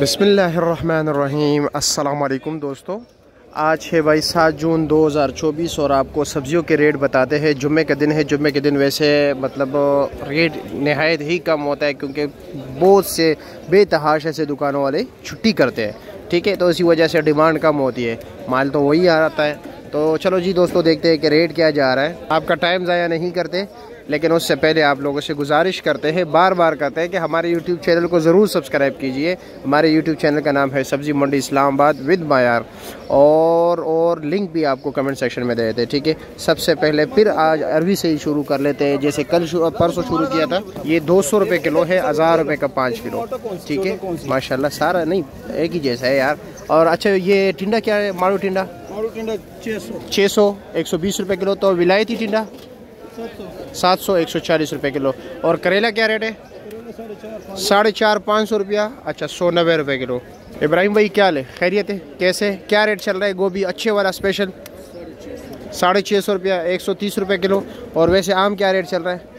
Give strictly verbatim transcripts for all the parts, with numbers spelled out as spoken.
बिस्मिल्लाहिर्रहमानिर्रहीम। अस्सलाम वालेकुम दोस्तों, आज है भाई सात जून दो हज़ार चौबीस और आपको सब्ज़ियों के रेट बताते हैं। जुम्मे का दिन है। जुम्मे के दिन वैसे मतलब रेट नहायत ही कम होता है क्योंकि बहुत से बेतहाशा से दुकानों वाले छुट्टी करते हैं, ठीक है। तो इसी वजह से डिमांड कम होती है, माल तो वही आता है। तो चलो जी दोस्तों, देखते हैं कि रेट क्या जा रहा है। आपका टाइम ज़ाया नहीं करते, लेकिन उससे पहले आप लोगों से गुजारिश करते हैं, बार बार करते हैं कि हमारे यूट्यूब चैनल को ज़रूर सब्सक्राइब कीजिए। हमारे यूट्यूब चैनल का नाम है सब्ज़ी मंडी इस्लामाबाद विद मायार, और और लिंक भी आपको कमेंट सेक्शन में दे देते हैं, ठीक है। सबसे पहले फिर आज अरवी से ही शुरू कर लेते हैं। जैसे कल परसों शुरू किया था, ये दो सौ रुपये किलो है, हज़ार रुपये का पाँच किलो, ठीक है। माशाल्लाह सारा नहीं एक ही जैसा है यार। और अच्छा, ये टिंडा क्या है? मारू टिंडा मारू टिंडा छः सौ एक सौ बीस रुपये किलो। तो विलायती टिंडा सात सौ एक सौ चालीस रुपये किलो। और करेला क्या रेट है? साढ़े चार पाँच सौ रुपया। अच्छा, सौ नब्बे रुपये किलो। इब्राहिम भाई क्या ले, खैरियत है? कैसे क्या रेट चल रहा है? गोभी अच्छे वाला स्पेशल साढ़े छः सौ रुपया, एक सौ तीस रुपये किलो। और वैसे आम क्या रेट चल रहा है?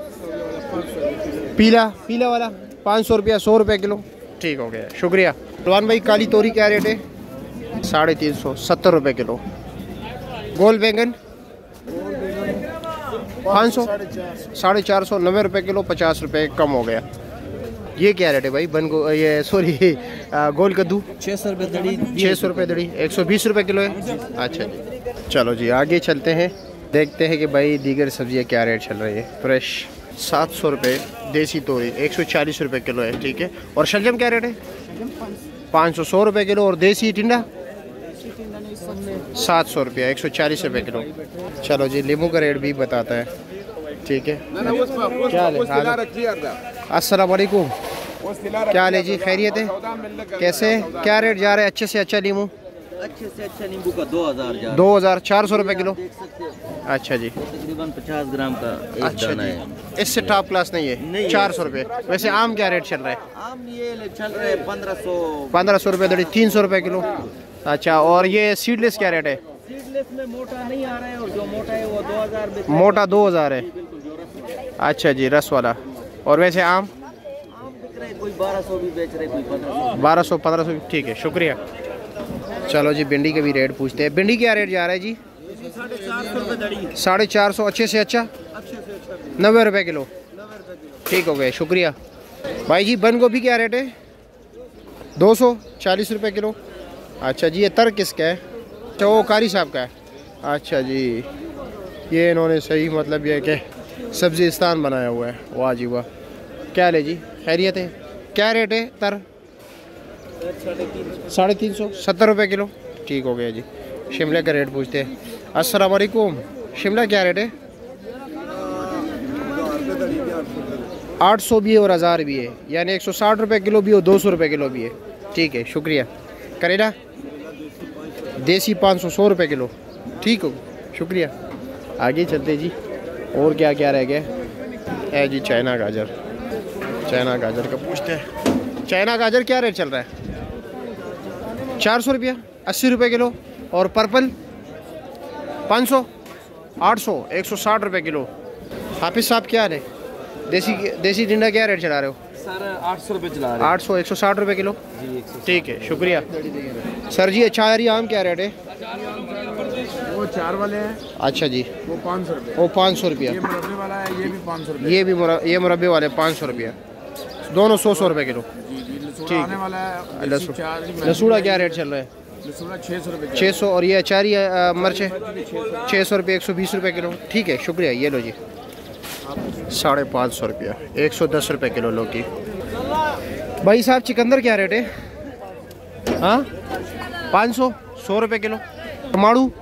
पीला पीला वाला पाँच सौ रुपया, सौ रुपये किलो। ठीक हो गया, शुक्रिया। रवान भाई काली तोरी क्या रेट है? साढ़े तीन सौ सत्तर रुपये किलो। गोल बैंगन पाँच सौ साढ़े चार सौ नब्बे रुपये किलो, पचास रुपये कम हो गया। ये क्या रेट है भाई? बन गो ये सॉरी गोल कद्दू छः सौ रुपये दड़ी, छः सौ रुपये दड़ी, एक सौ बीस रुपये किलो है। अच्छा जी, चलो जी आगे चलते हैं, देखते हैं कि भाई दीगर सब्जियां क्या रेट चल रही है। फ्रेश सात सौ रुपये, देसी तोरी एक सौ चालीस रुपये किलो है, ठीक है। और शलजम क्या रेट है? पाँच सौ सौ रुपये किलो। और देसी टिंडा सात सौ रुपया, एक सौ चालीस रुपये किलो। चलो जी, लीमू का रेट भी बताता है, ठीक है। क्या हाल है? अस्सलाम वालेकुम, क्या हाल है जी? खैरियत है? कैसे क्या रेट जा रहा है? अच्छे से अच्छा लीमू, अच्छे से अच्छा नींबू का दो हजार दो हज़ार चार सौ रुपये किलो। अच्छा जी, तकरीबन पचास ग्राम का एक अच्छा दाना जी, है। इससे टॉप क्लास नहीं है, चार सौ रुपये। वैसे आम क्या रेट चल रहा है? आम ये चल रहे पंद्रह सौ पंद्रह सौ रुपये दड़ी, तीन सौ रुपये किलो। अच्छा, और ये सीडलेस क्या रेट है? सीडलेस में मोटा नहीं आ रहा है, और जो मोटा है वो दो हजार मोटा दो हज़ार है। अच्छा जी, रस वाला। और वैसे आम आम बिक रहे, कोई बारह सौ भी बेच रहे, कोई पंद्रह सौ बारह सौ पंद्रह सौ ठीक है, शुक्रिया। चलो जी, भिंडी के भी रेट पूछते हैं। भिंडी क्या रेट जा रहा है जी? साढ़े चार सौ रुपये दड़ी, साढ़े चार सौ अच्छे से अच्छा, अच्छे से अच्छा नब्बे रुपये किलो। नब्बे रुपये किलो। ठीक हो गए, शुक्रिया भाई जी। बंद गोभी क्या रेट है? दो सौ चालीस रुपये किलो। अच्छा जी, ये तर किसका है? अच्छा, वो कारी साहब का है। अच्छा जी, ये इन्होंने सही मतलब ये कि सब्ज़िस्तान बनाया हुआ है। वाह जी वाह, क्या ले जी, खैरियत है? क्या रेट है तर? साढ़े तीन सौ सत्तर रुपये किलो। ठीक हो गया जी। शिमला का रेट पूछते हैं। अस्सलाम वालेकुम, शिमला क्या रेट है? आठ सौ भी है और हज़ार भी है, यानी एक सौ साठ रुपये किलो भी और दो सौ रुपये किलो भी है। ठीक है, शुक्रिया। करेला देसी पाँच सौ सौ रुपये किलो। ठीक हो, शुक्रिया। आगे चलते जी, और क्या क्या रह गया है जी? चाइना गाजर, चाइना गाजर का पूछते हैं। चाइना गाजर क्या रेट चल रहा है? चार सौ रुपया, अस्सी रुपये किलो। और पर्पल पाँच सौ, आठ सौ, एक सौ साठ रुपये किलो। हाफिज़ साहब क्या है? देसी देसी टिंडा क्या रेट चला रहे हो? सर आठ सौ रुपये चला रहे हैं। आठ सौ, एक सौ साठ रुपये किलो। ठीक है, शुक्रिया सर जी। अच्छा, हरी आम क्या रेट है? वो चार वाले हैं। अच्छा जी, वो पाँच सौ रुपये। वो पाँच सौ रुपया। ये मुरब्बे वाला है, ये भी पाँच सौ रुपये। ये भी मुरा, ये मुरब्बे वाले पाँच सौ रुपया, दोनों सौ सौ रुपये किलो। ठीक आने वाला है। लसूण लसूड़ा क्या रेट चल रहा है? लसूड़ा छः सौ रुपये छः सौ। और ये अचारी मिर्च छः सौ रुपये, एक सौ बीस रुपये किलो। ठीक है, शुक्रिया। ये लो जी, साढ़े पाँच सौ रुपया, एक सौ दस रुपये किलो लौकी। भाई साहब चिकंदर क्या रेट है? हाँ, पाँच सौ सौ रुपये किलो। माड़ू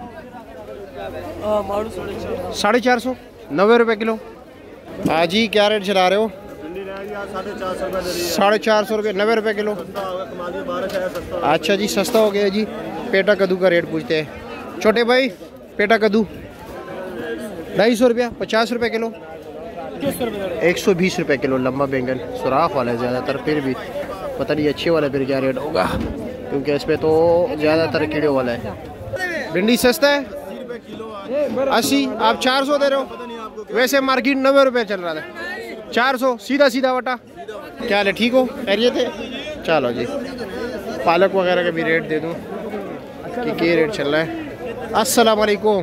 साढ़े चार सौ नब्बे रुपये किलो। हाँ जी, क्या रेट चला रहे हो? साढ़े चार सौ रुपये, नब्बे रुपये किलो। अच्छा जी, सस्ता हो गया जी। पेटा कद्दू का रेट पूछते हैं। छोटे भाई, पेटा कद्दू ढाई सौ रुपया, पचास रुपये किलो, एक सौ बीस रुपये किलो। लम्बा बैंगन सुराख वाला है ज़्यादातर, फिर भी पता नहीं अच्छे वाला फिर क्या रेट होगा, क्योंकि इसमें तो ज़्यादातर कीड़े वाला है। भिंडी सस्ता है अस्सी, आप चार सौ दे रहे हो। वैसे मार्केट नब्बे रुपये चल रहा था। चार सौ सीधा सीधा वटा। क्या हाल है, ठीक हो? खैरियत है? चलो जी। पालक वगैरह का भी रेट दे दूँ कि क्या रेट चल रहा है। अस्सलाम वालेकुम,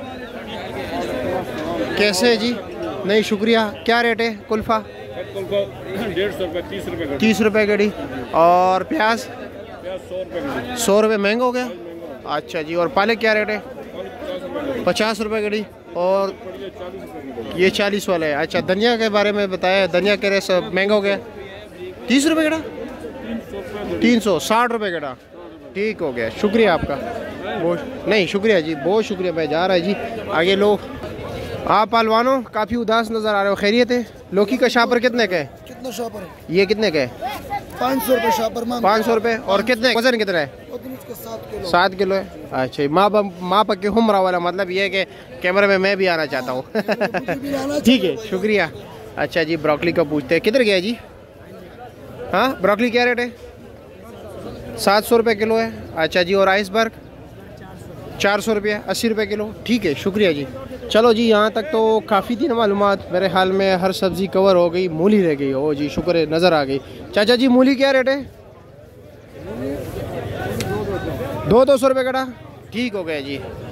कैसे है जी? नहीं शुक्रिया। क्या रेट है कुल्फ़ा? डेढ़ सौ रुपये, तीस रुपये तीस रुपये गड़ी। और प्याज? सौ रुपये सौ रुपये महंगा हो गया। अच्छा जी। और पालक क्या रेट है? पचास रुपये गड़ी। और ये चालीस वाला है। अच्छा, धनिया के बारे में बताया, धनिया के रेट सब महंगा हो गया। तीस रुपये गड़ा, तीन सौ साठ रुपये गड़ा। ठीक हो गया, शुक्रिया आपका बहुत। नहीं शुक्रिया जी, बहुत शुक्रिया। मैं जा रहा है जी आगे। लोग आप पहलवानों काफ़ी उदास नज़र आ रहे हो, खैरियत है? लौकी का शापर कितने का है? कितना शापर है? ये कितने का है? पाँच सौ रुपये शापर। पाँच सौ रुपये। और कितने वजन कितना है? सात किलो। सात किलो है। अच्छा, माँ माँ पक्के हुमरा वाला मतलब ये है कि कैमरे में मैं भी आना चाहता हूँ। ठीक है, शुक्रिया। अच्छा जी, ब्रोकली का पूछते हैं, किधर गया जी? हाँ, ब्रोकली क्या रेट है? सात सौ रुपये किलो है। अच्छा जी। और आइसबर्ग? चार सौ रुपये, अस्सी रुपये किलो। ठीक है, शुक्रिया जी। चलो जी, यहाँ तक तो काफ़ी थी ना मालूमात। मेरे हाल में हर सब्ज़ी कवर हो गई, मूली रह गई। ओ जी शुक्र है, नज़र आ गई। चाचा जी, मूली क्या रेट है? दो दो सौ रुपये कटा। ठीक हो गया जी।